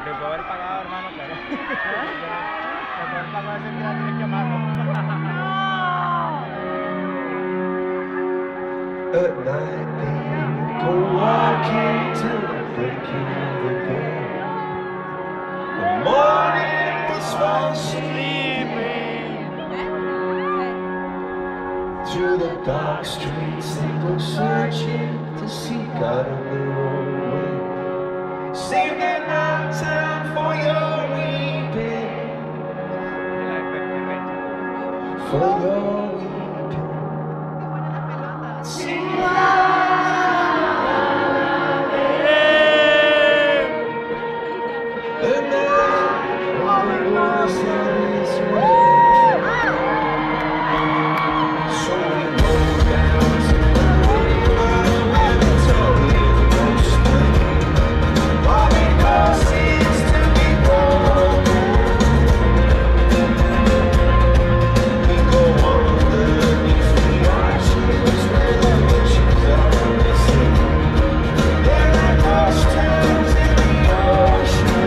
Le puedo haber pagado, hermano, pero... Le puedo haber pagado ese día, tienes que amarlo. At night they would go walking till the breaking of the day. The morning was fast sleeping. Through the dark streets they go searching to seek out of their own way. Save them not time for your weeping, for your weeping. Sing the night was on its way. So we go down to the river where the Victorian ghost lay. All because it's to be broken. We go underneath the arches where the witches are missing. They're like ghost towns in the ocean.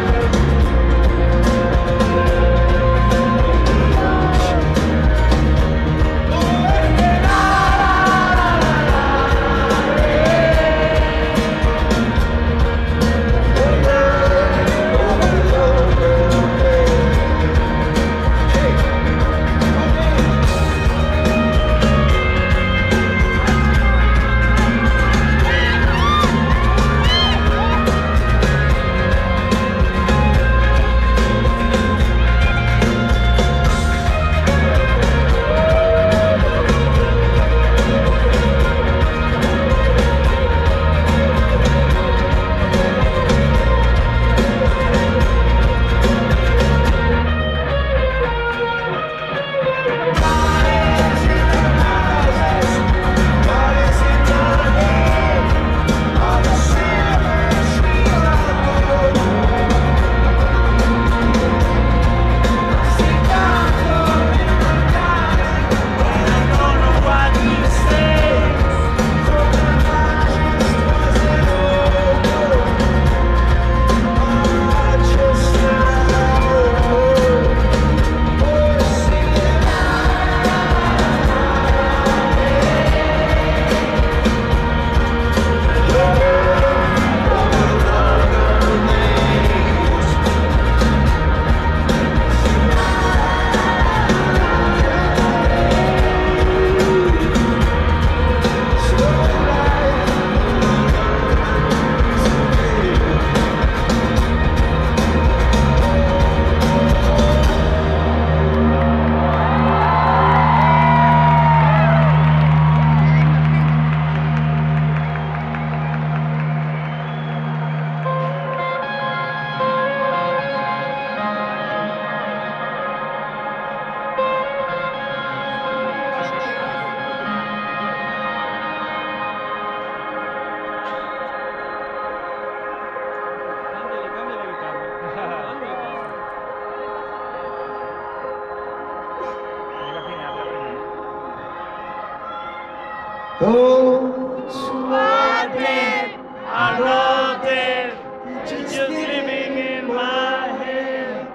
Those who are dead are not dead, just living in my head.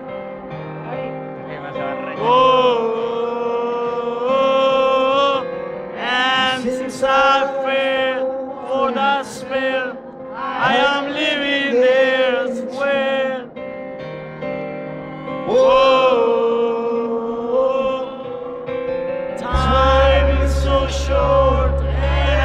Oh, and since I fell for that spell, I am living elsewhere. Oh, time is so short.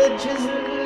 edges